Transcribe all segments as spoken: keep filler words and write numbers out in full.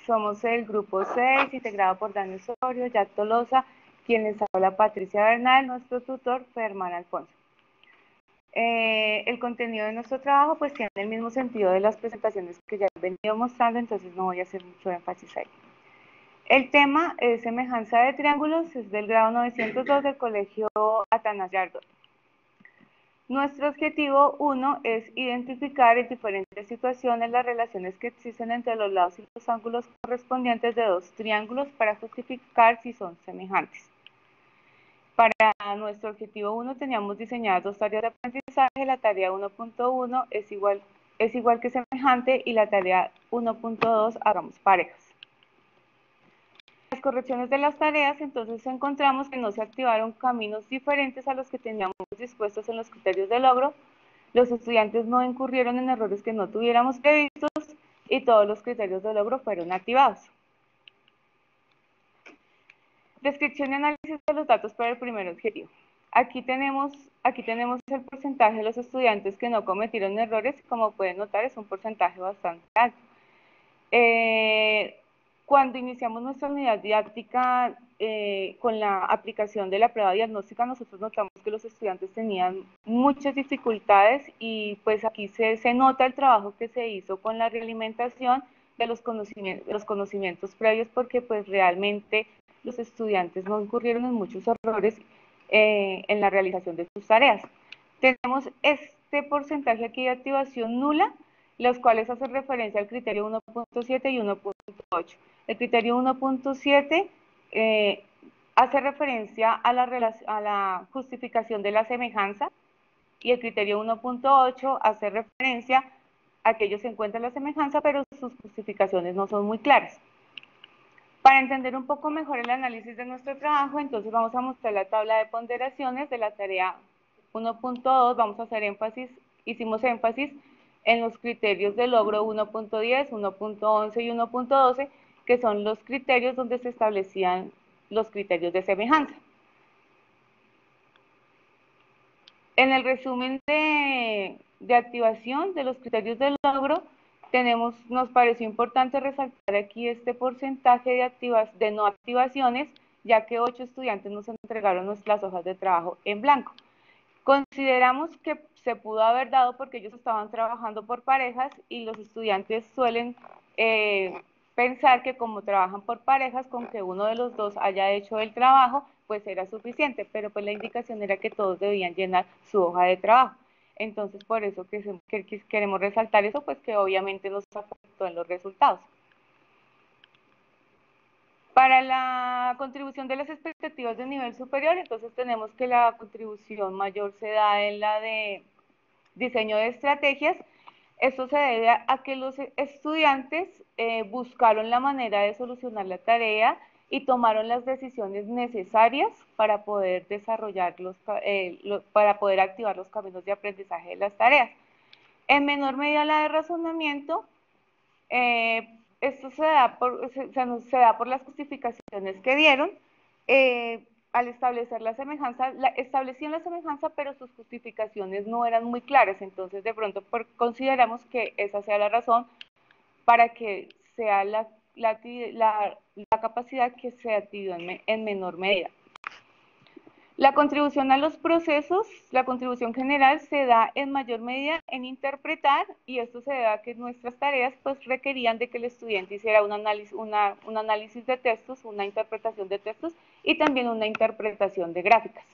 Somos el grupo seis, integrado por Dani Osorio, Jack Tolosa, quien les habla Patricia Bernal, nuestro tutor Ferman Alfonso. Eh, el contenido de nuestro trabajo pues tiene el mismo sentido de las presentaciones que ya he venido mostrando, entonces no voy a hacer mucho énfasis ahí. El tema es semejanza de triángulos, es del grado novecientos dos del colegio Atanás Girardot. Nuestro objetivo uno es identificar en diferentes situaciones las relaciones que existen entre los lados y los ángulos correspondientes de dos triángulos para justificar si son semejantes. Para nuestro objetivo uno teníamos diseñadas dos tareas de aprendizaje. La tarea uno punto uno es igual, es igual que semejante y la tarea uno punto dos hagamos parejas. Las correcciones de las tareas, entonces encontramos que no se activaron caminos diferentes a los que teníamos dispuestos en los criterios de logro. Los estudiantes no incurrieron en errores que no tuviéramos previstos y todos los criterios de logro fueron activados. Descripción y análisis de los datos para el primer objetivo. Aquí tenemos, aquí tenemos el porcentaje de los estudiantes que no cometieron errores. Como pueden notar, es un porcentaje bastante alto. Eh, cuando iniciamos nuestra unidad didáctica eh, con la aplicación de la prueba diagnóstica, nosotros notamos que los estudiantes tenían muchas dificultades y pues aquí se, se nota el trabajo que se hizo con la realimentación de los conocimientos, de los conocimientos previos, porque pues realmente los estudiantes no incurrieron en muchos errores eh, en la realización de sus tareas. Tenemos este porcentaje aquí de activación nula, los cuales hacen referencia al criterio uno punto siete y uno punto ocho. El criterio uno punto siete eh, hace referencia a la, a la justificación de la semejanza y el criterio uno punto ocho hace referencia a que ellos se encuentran la semejanza, pero sus justificaciones no son muy claras. Para entender un poco mejor el análisis de nuestro trabajo, entonces vamos a mostrar la tabla de ponderaciones de la tarea uno punto dos. Vamos a hacer énfasis, hicimos énfasis en los criterios de logro uno punto diez, uno punto once y uno punto doce, que son los criterios donde se establecían los criterios de semejanza. En el resumen de, de activación de los criterios de logro, tenemos, nos pareció importante resaltar aquí este porcentaje de, activas, de no activaciones, ya que ocho estudiantes nos entregaron las hojas de trabajo en blanco. Consideramos que se pudo haber dado porque ellos estaban trabajando por parejas y los estudiantes suelen eh, pensar que como trabajan por parejas, con que uno de los dos haya hecho el trabajo, pues era suficiente, pero pues la indicación era que todos debían llenar su hoja de trabajo. Entonces, por eso que, se, que queremos resaltar eso, pues que obviamente nos afectó en los resultados. Para la contribución de las expectativas de nivel superior, entonces tenemos que la contribución mayor se da en la de diseño de estrategias. Esto se debe a que los estudiantes eh, buscaron la manera de solucionar la tarea y tomaron las decisiones necesarias para poder desarrollar los, eh, lo, para poder activar los caminos de aprendizaje de las tareas. En menor medida la de razonamiento, eh, esto se da, por, se, se da por las justificaciones que dieron. Eh, al establecer la semejanza, la, establecían la semejanza, pero sus justificaciones no eran muy claras, entonces de pronto por, consideramos que esa sea la razón para que sea la, la, la, la capacidad que se activó en, en menor medida. La contribución a los procesos, la contribución general se da en mayor medida en interpretar, y esto se debe a que nuestras tareas pues requerían de que el estudiante hiciera un análisis, una, un análisis de textos, una interpretación de textos y también una interpretación de gráficas.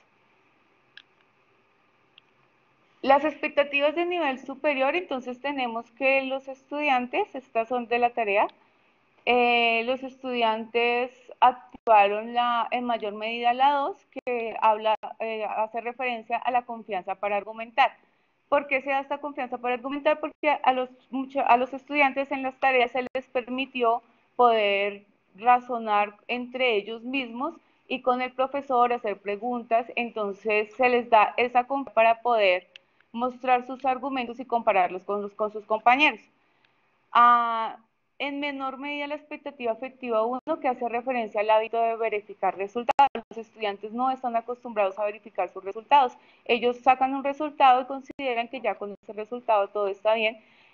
Las expectativas de nivel superior, entonces tenemos que los estudiantes, estas son de la tarea, Eh, los estudiantes activaron la, en mayor medida la dos, que habla, eh, hace referencia a la confianza para argumentar. ¿Por qué se da esta confianza para argumentar? Porque a los, mucho, a los estudiantes en las tareas se les permitió poder razonar entre ellos mismos y con el profesor hacer preguntas, entonces se les da esa confianza para poder mostrar sus argumentos y compararlos con, los, con sus compañeros. Ah, en menor medida la expectativa afectiva uno, que hace referencia al hábito de verificar resultados. Los estudiantes no están acostumbrados a verificar sus resultados. Ellos sacan un resultado y consideran que ya con ese resultado todo está bien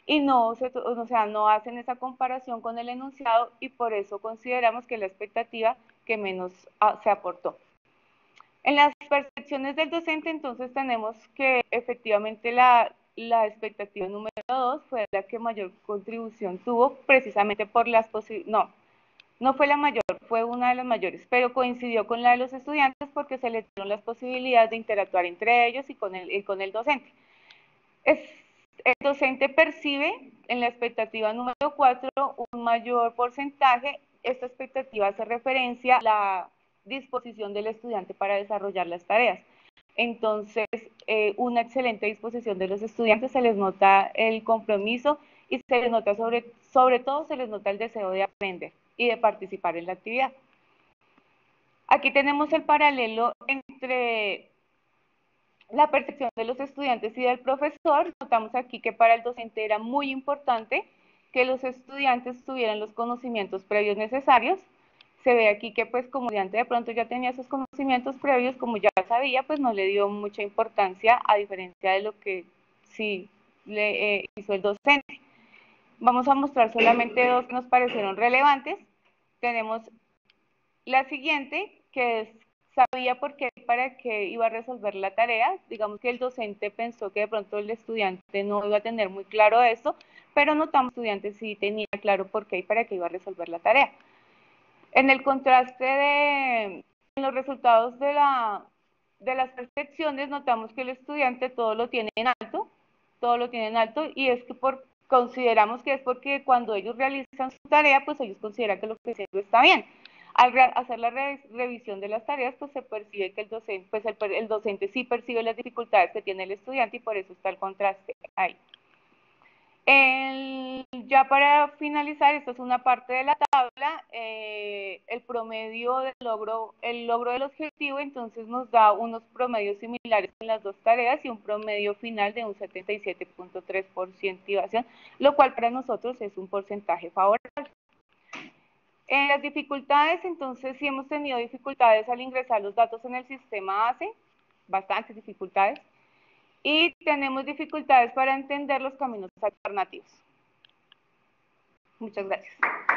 y no, se, o sea, no hacen esa comparación con el enunciado y por eso consideramos que la expectativa que menos ah, se aportó. En las percepciones del docente, entonces tenemos que efectivamente la, la expectativa número dos fue la que mayor contribución tuvo, precisamente por las posibilidades, no, no fue la mayor, fue una de las mayores, pero coincidió con la de los estudiantes porque se les dieron las posibilidades de interactuar entre ellos y con el, y con el docente. Es, el docente percibe en la expectativa número cuatro un mayor porcentaje. Esta expectativa hace referencia a la disposición del estudiante para desarrollar las tareas. Entonces, eh, una excelente disposición de los estudiantes, se les nota el compromiso y se les nota sobre, sobre todo se les nota el deseo de aprender y de participar en la actividad. Aquí tenemos el paralelo entre la percepción de los estudiantes y del profesor. Notamos aquí que para el docente era muy importante que los estudiantes tuvieran los conocimientos previos necesarios. Se ve aquí que pues como estudiante de pronto ya tenía esos conocimientos previos, como ya sabía, pues no le dio mucha importancia, a diferencia de lo que sí le eh, hizo el docente. Vamos a mostrar solamente dos que nos parecieron relevantes. Tenemos la siguiente, que es, sabía por qué, para qué iba a resolver la tarea. Digamos que el docente pensó que de pronto el estudiante no iba a tener muy claro esto, pero notamos que el estudiante sí tenía claro por qué y para qué iba a resolver la tarea. En el contraste de en los resultados de, la, de las percepciones, notamos que el estudiante todo lo tiene en alto, todo lo tiene en alto, y es que por, consideramos que es porque cuando ellos realizan su tarea, pues ellos consideran que lo que hicieron está bien. Al hacer la re revisión de las tareas, pues se percibe que el docente, pues el, el docente sí percibe las dificultades que tiene el estudiante y por eso está el contraste ahí. El, ya para finalizar, esta es una parte de la tabla, eh, el promedio del logro, el logro del objetivo, entonces nos da unos promedios similares en las dos tareas y un promedio final de un setenta y siete punto tres por ciento, lo cual para nosotros es un porcentaje favorable. En las dificultades, entonces sí hemos tenido dificultades al ingresar los datos en el sistema A C E, bastantes dificultades, y tenemos dificultades para entender los caminos alternativos. Muchas gracias.